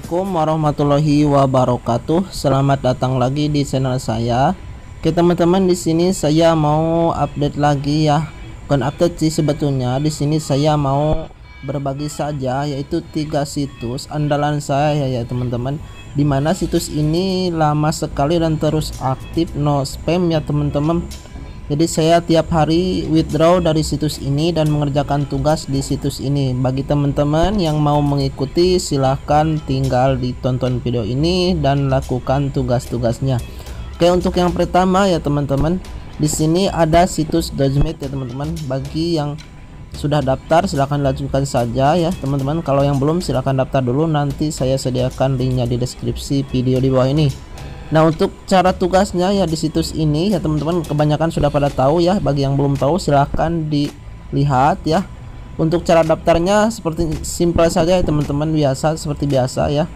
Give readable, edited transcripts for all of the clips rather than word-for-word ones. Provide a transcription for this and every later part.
Assalamualaikum warahmatullahi wabarakatuh. Selamat datang lagi di channel saya. Oke teman-teman, di sini saya mau update lagi ya. Bukan update sih sebetulnya. Di sini saya mau berbagi saja, yaitu 3 situs andalan saya ya teman-teman. Dimana situs ini lama sekali dan terus aktif, no spam ya teman-teman. Jadi saya tiap hari withdraw dari situs ini dan mengerjakan tugas di situs ini. Bagi teman-teman yang mau mengikuti, silahkan tinggal ditonton video ini dan lakukan tugas-tugasnya. Oke, untuk yang pertama ya teman-teman, di sini ada situs Dodgemate ya teman-teman. Bagi yang sudah daftar silahkan lanjutkan saja ya teman-teman. Kalau yang belum silahkan daftar dulu, nanti saya sediakan linknya di deskripsi video di bawah ini. Nah, untuk cara tugasnya ya di situs ini ya teman-teman, kebanyakan sudah pada tahu ya. Bagi yang belum tahu silahkan dilihat ya. Untuk cara daftarnya seperti simpel saja ya teman-teman, biasa seperti biasa ya.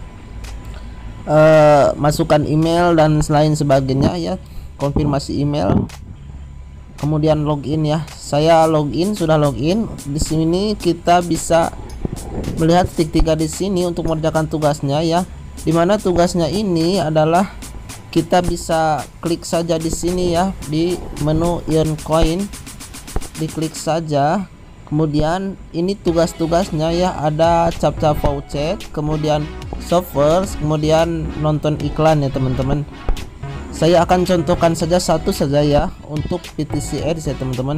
Masukkan email dan lain sebagainya ya, konfirmasi email, kemudian login ya. Saya login, sudah login. Di sini kita bisa melihat titik 3 di sini untuk mengerjakan tugasnya ya. Dimana tugasnya ini adalah kita bisa klik saja di sini ya, di menu earn coin, diklik saja. Kemudian ini tugas-tugasnya ya, ada cap-cap voucher, kemudian shoppers, kemudian nonton iklan ya teman-teman. Saya akan contohkan saja satu saja ya, untuk PTC Ads ya teman-teman.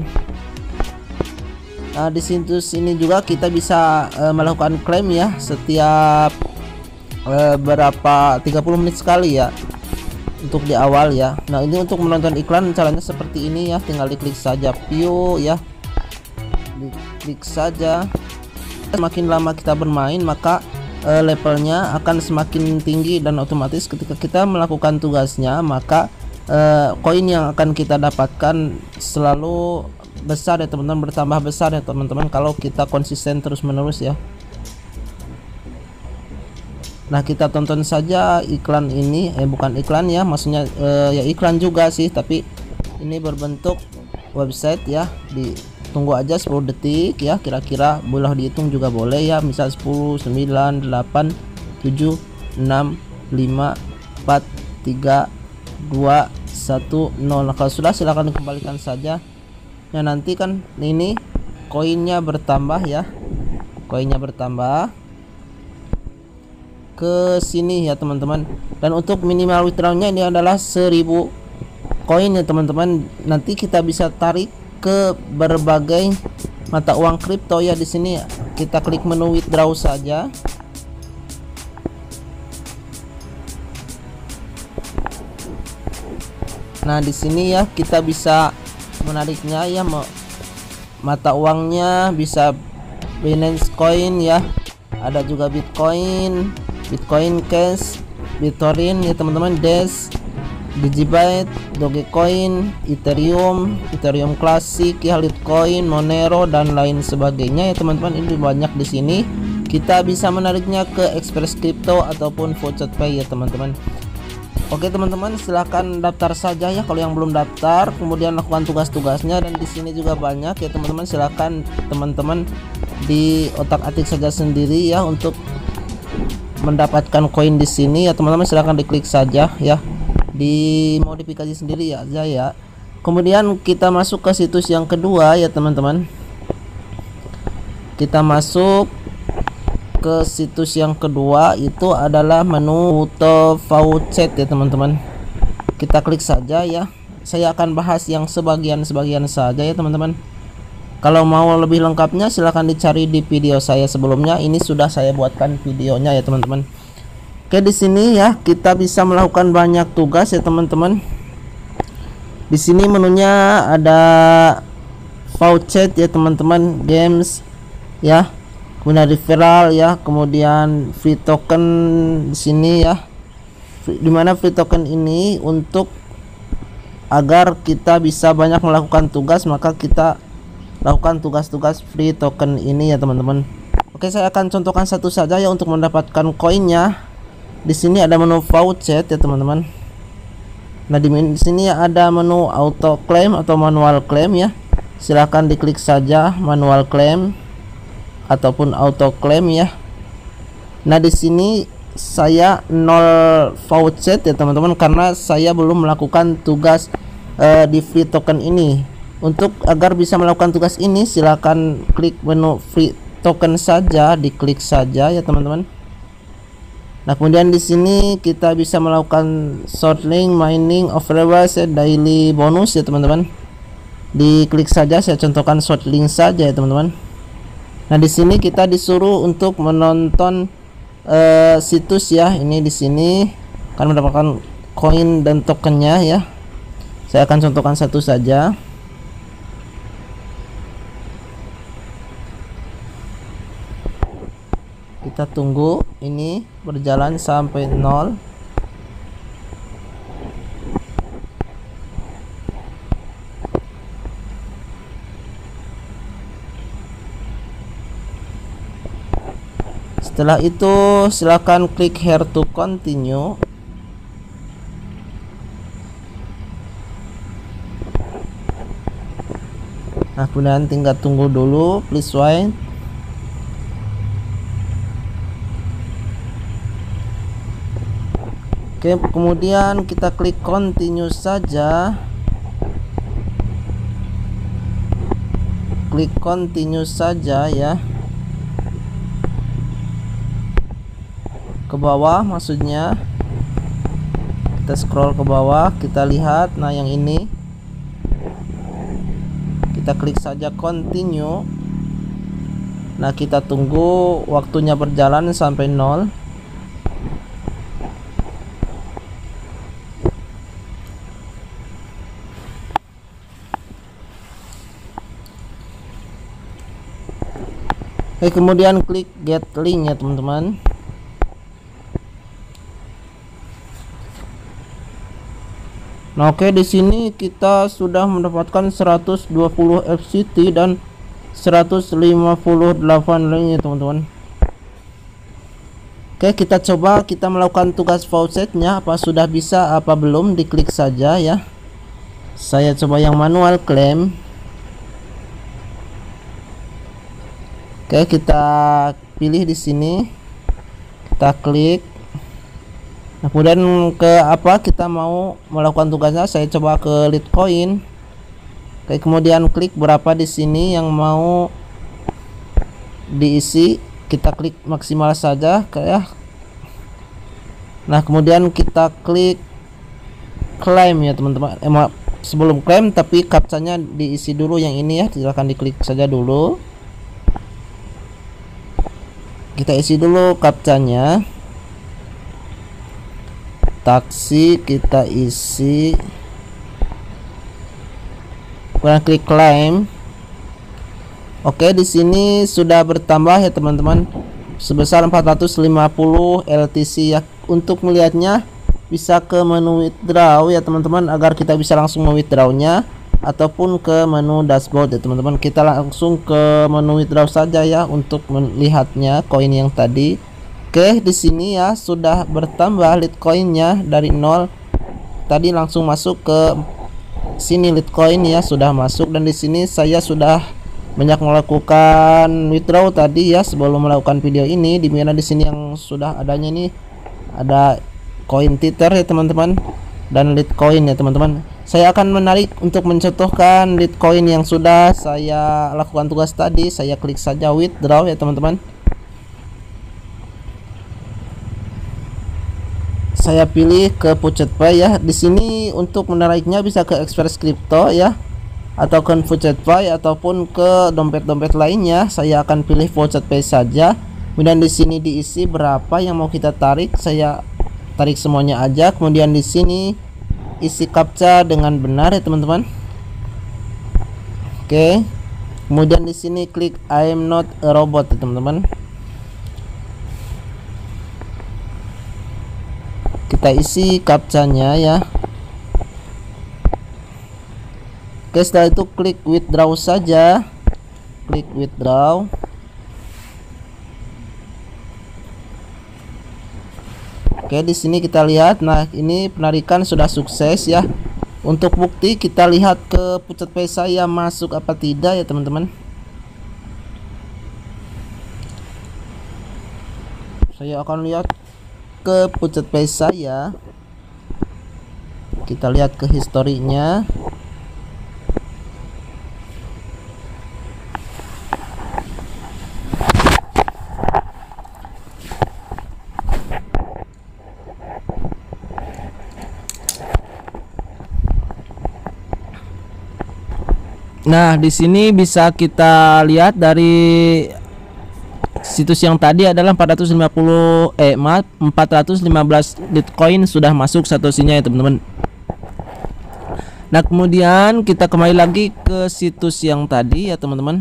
Nah, di situs ini juga kita bisa melakukan klaim ya, setiap berapa 30 menit sekali ya, untuk di awal ya. Nah, ini untuk menonton iklan caranya seperti ini ya, tinggal diklik saja view ya, diklik saja. Semakin lama kita bermain maka levelnya akan semakin tinggi, dan otomatis ketika kita melakukan tugasnya maka koin yang akan kita dapatkan selalu besar ya teman-teman, bertambah besar ya teman-teman kalau kita konsisten terus menerus ya. Nah, kita tonton saja iklan ini, bukan iklan ya, maksudnya ya iklan juga sih, tapi ini berbentuk website ya. Ditunggu aja 10 detik ya, kira-kira boleh dihitung juga boleh ya, misal 10, 9, 8, 7, 6, 5, 4, 3, 2, 1, 0. Nah, kalau sudah silahkan dikembalikan saja. Nah, nanti kan ini koinnya bertambah ya, koinnya bertambah ke sini ya teman-teman. Dan untuk minimal withdrawnya ini adalah 1000 koin ya teman-teman. Nanti kita bisa tarik ke berbagai mata uang kripto ya. Di sini kita klik menu withdraw saja. Nah, di sini ya kita bisa menariknya ya, mata uangnya bisa Binance Coin ya, ada juga Bitcoin, Bitcoin Cash, BitTorrent ya teman-teman, Dash, Digibyte, Dogecoin, Ethereum, Ethereum Classic ya, Litecoin, Monero dan lain sebagainya ya teman-teman. Ini banyak di sini. Kita bisa menariknya ke Express Crypto ataupun Voucher Pay ya teman-teman. Oke teman-teman, silahkan daftar saja ya kalau yang belum daftar, kemudian lakukan tugas-tugasnya. Dan di sini juga banyak ya teman-teman, silahkan teman-teman di otak-atik saja sendiri ya untuk mendapatkan koin di sini ya teman-teman. Silahkan diklik saja ya, dimodifikasi sendiri ya aja ya. Kemudian kita masuk ke situs yang kedua ya teman-teman. Kita masuk ke situs yang kedua, itu adalah menu auto voucher ya teman-teman. Kita klik saja ya. Saya akan bahas yang sebagian-sebagian saja ya teman-teman. Kalau mau lebih lengkapnya silahkan dicari di video saya sebelumnya. Ini sudah saya buatkan videonya ya teman-teman. Oke, di sini ya kita bisa melakukan banyak tugas ya teman-teman. Di sini menunya ada voucher ya teman-teman, games ya, kemudian referral ya, kemudian free token di sini ya. Dimana free token ini untuk agar kita bisa banyak melakukan tugas, maka kita lakukan tugas-tugas free token ini ya teman-teman. Oke, saya akan contohkan satu saja ya untuk mendapatkan koinnya. Di sini ada menu voucher ya teman-teman. Nah, di sini ada menu auto claim atau manual claim ya. Silahkan diklik saja manual claim ataupun auto claim ya. Nah, di sini saya 0 voucher ya teman-teman, karena saya belum melakukan tugas di free token ini. Untuk agar bisa melakukan tugas ini, silakan klik menu free token saja, diklik saja ya teman-teman. Nah, kemudian di sini kita bisa melakukan short link mining available daily bonus ya teman-teman. Diklik saja, saya contohkan short link saja ya teman-teman. Nah, di sini kita disuruh untuk menonton situs ya. Ini di sini akan mendapatkan koin dan tokennya ya. Saya akan contohkan satu saja. Kita tunggu ini berjalan sampai 0. Setelah itu silakan klik here to continue. Nah, kemudian tinggal tunggu dulu, please wait. Oke, kemudian kita klik continue saja. Klik continue saja ya. Ke bawah maksudnya. Kita scroll ke bawah, kita lihat. Nah, yang ini. Kita klik saja continue. Nah, kita tunggu waktunya berjalan sampai 0. Oke, kemudian klik get link ya teman-teman. Nah, oke, di sini kita sudah mendapatkan 120 FCT dan 158 link ya teman-teman. Oke, kita coba kita melakukan tugas vouchernya, apa sudah bisa apa belum, diklik saja ya. Saya coba yang manual claim. Oke, kita pilih di sini, kita klik. Nah, kemudian ke apa kita mau melakukan tugasnya, saya coba ke Litecoin. Oke, kemudian klik berapa di sini yang mau diisi, kita klik maksimal saja kayak. Nah, kemudian kita klik claim ya teman-teman. Sebelum claim tapi captchanya diisi dulu yang ini ya, silahkan diklik saja dulu. Kita isi dulu captchanya. Taksi kita isi. Kemudian klik claim. Oke, di sini sudah bertambah ya teman-teman sebesar 450 LTC ya. Untuk melihatnya bisa ke menu withdraw ya teman-teman, agar kita bisa langsung mewithdrawnya, ataupun ke menu dashboard ya teman-teman. Kita langsung ke menu withdraw saja ya untuk melihatnya koin yang tadi. Oke, di sini ya sudah bertambah Litecoinnya dari 0. Tadi langsung masuk ke sini Litecoin ya, sudah masuk. Dan di sini saya sudah banyak melakukan withdraw tadi ya sebelum melakukan video ini. Di mana di sini yang sudah adanya nih ada koin Tether ya teman-teman, dan Litecoin ya teman-teman. Saya akan menarik untuk mencontohkan Litecoin yang sudah saya lakukan tugas tadi. Saya klik saja withdraw ya teman-teman. Saya pilih ke Pucet Pay ya. Di sini untuk menariknya bisa ke Express Crypto ya, atau ke Pucet Pay, ataupun ke dompet-dompet lainnya. Saya akan pilih Pucet Pay saja. Kemudian di sini diisi berapa yang mau kita tarik. Saya tarik semuanya aja. Kemudian di sini isi captcha dengan benar ya teman-teman. Oke. Kemudian di sini klik I am not a robot ya teman-teman. Kita isi captchanya ya. Oke, setelah itu klik withdraw saja. Klik withdraw. Oke, di sini kita lihat. Nah, ini penarikan sudah sukses ya. Untuk bukti kita lihat ke Pucet Pay saya masuk apa tidak ya teman-teman. Saya akan lihat ke pucat paste saya. Kita lihat ke historinya. Nah, di sini bisa kita lihat dari situs yang tadi adalah 415 Litecoin sudah masuk satosinya ya teman-teman. Nah, kemudian kita kembali lagi ke situs yang tadi ya teman-teman.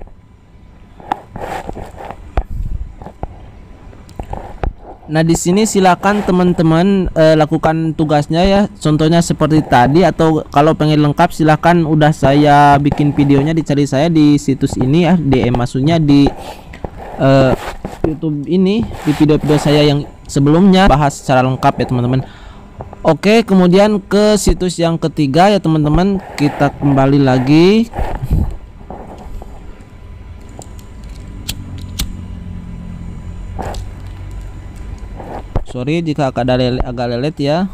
Nah, di sini silakan teman-teman lakukan tugasnya ya. Contohnya seperti tadi, atau kalau pengen lengkap silakan udah saya bikin videonya, dicari saya di situs ini ya, DM maksudnya di YouTube ini, di video-video saya yang sebelumnya bahas secara lengkap ya teman-teman. Oke, kemudian ke situs yang ketiga ya teman-teman, kita kembali lagi. Sorry jika agak lelet ya.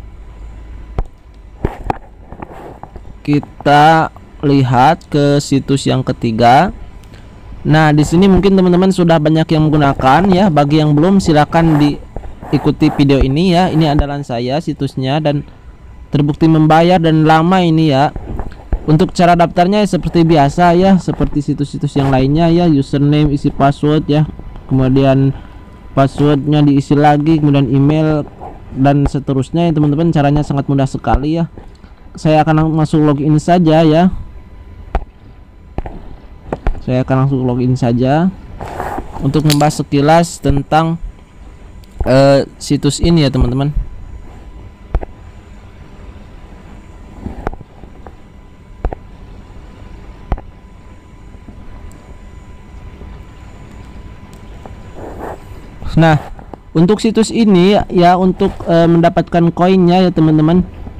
Kita lihat ke situs yang ketiga. Nah, di sini mungkin teman-teman sudah banyak yang menggunakan ya. Bagi yang belum, silakan diikuti video ini ya. Ini andalan saya situsnya dan terbukti membayar dan lama ini ya. Untuk cara daftarnya seperti biasa ya, seperti situs-situs yang lainnya ya. Username, isi password ya. Kemudian passwordnya diisi lagi, kemudian email dan seterusnya ya teman-teman. Caranya sangat mudah sekali ya. Saya akan masuk login saja ya. Saya akan langsung login saja untuk membahas sekilas tentang situs ini ya teman-teman. Nah, untuk situs ini ya, untuk mendapatkan koinnya ya teman-teman,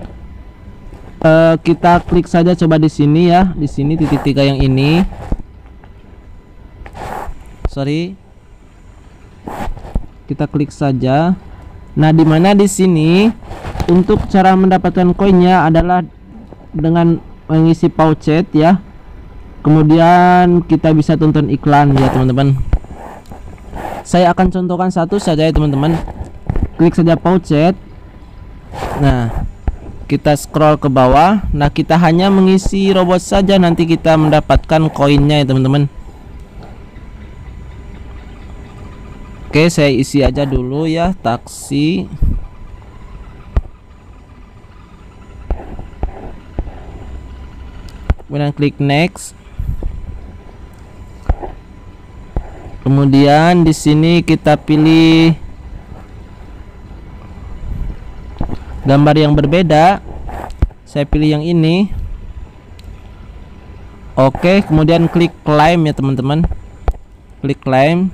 kita klik saja coba di sini ya, di sini titik 3 yang ini. Sorry, kita klik saja. Nah, dimana di sini untuk cara mendapatkan koinnya adalah dengan mengisi pouchet ya. Kemudian kita bisa tonton iklan ya teman-teman. Saya akan contohkan satu saja ya teman-teman. Klik saja pouchet. Nah, kita scroll ke bawah. Nah, kita hanya mengisi robot saja, nanti kita mendapatkan koinnya ya teman-teman. Oke, saya isi aja dulu ya, taksi. Kemudian klik next. Kemudian di sini kita pilih gambar yang berbeda. Saya pilih yang ini. Oke, kemudian klik claim ya teman-teman. Klik claim.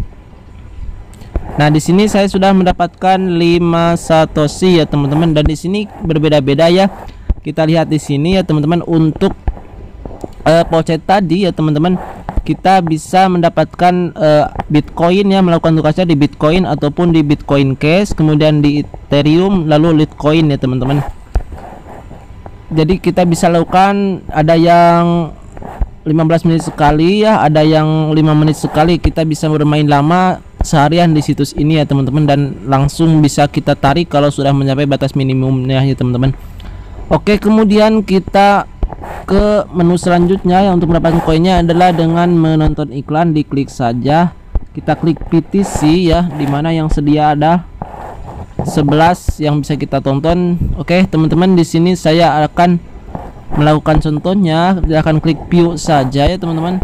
Nah, di sini saya sudah mendapatkan 5 satoshi ya teman-teman, dan di sini berbeda-beda ya. Kita lihat di sini ya teman-teman, untuk pouchet tadi ya teman-teman, kita bisa mendapatkan Bitcoin ya, melakukan tugasnya di Bitcoin ataupun di Bitcoin Cash, kemudian di Ethereum, lalu Litecoin ya teman-teman. Jadi kita bisa lakukan, ada yang 15 menit sekali ya, ada yang 5 menit sekali. Kita bisa bermain lama seharian di situs ini ya teman-teman, dan langsung bisa kita tarik kalau sudah mencapai batas minimumnya ya teman-teman. Oke, kemudian kita ke menu selanjutnya yang untuk mendapatkan koinnya adalah dengan menonton iklan. Diklik saja, kita klik PTC ya, dimana yang sedia ada 11 yang bisa kita tonton. Oke teman-teman, di sini saya akan melakukan contohnya. Kita akan klik view saja ya teman-teman.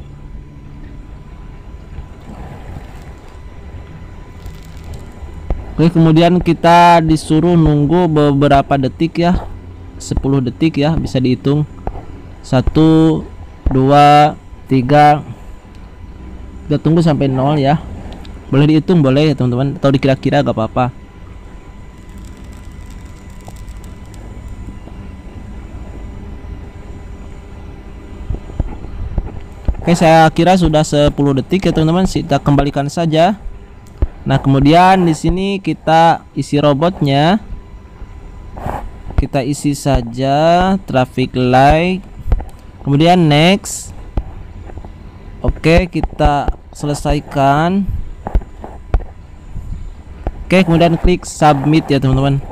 Oke, kemudian kita disuruh nunggu beberapa detik ya, 10 detik ya, bisa dihitung 1, 2, 3. Kita tunggu sampai 0 ya. Boleh dihitung, boleh ya teman-teman, atau dikira-kira gak apa-apa. Oke, saya kira sudah 10 detik ya teman-teman. Kita kembalikan saja. Nah, kemudian di sini kita isi robotnya. Kita isi saja traffic light. Kemudian next. Oke, kita selesaikan. Oke, kemudian klik submit ya teman-teman.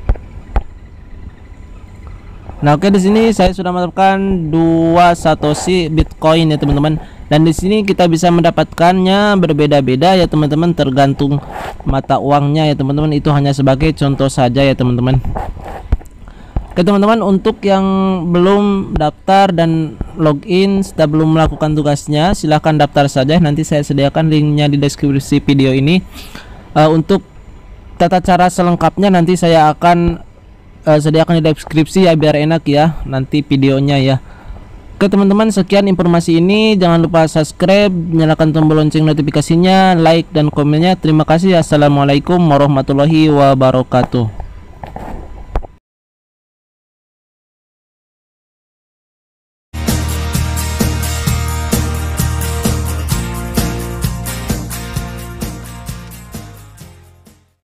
Nah, oke, di sini saya sudah masukkan 2 satoshi Bitcoin ya teman-teman. Dan di sini kita bisa mendapatkannya berbeda-beda ya teman-teman, tergantung mata uangnya ya teman-teman. Itu hanya sebagai contoh saja ya teman-teman. Oke teman-teman, untuk yang belum daftar dan login setelah belum melakukan tugasnya, silahkan daftar saja. Nanti saya sediakan linknya di deskripsi video ini. Untuk tata cara selengkapnya nanti saya akan sediakan di deskripsi ya, biar enak ya nanti videonya ya. Oke teman-teman, sekian informasi ini. Jangan lupa subscribe, nyalakan tombol lonceng notifikasinya, like dan komennya. Terima kasih. Assalamualaikum warahmatullahi wabarakatuh.